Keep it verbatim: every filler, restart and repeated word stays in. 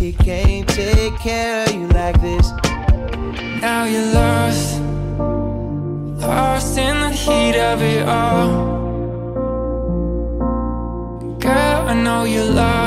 he can't take care of you like this. Now you're lost, lost in the heat of it all. Girl, I know you're lost.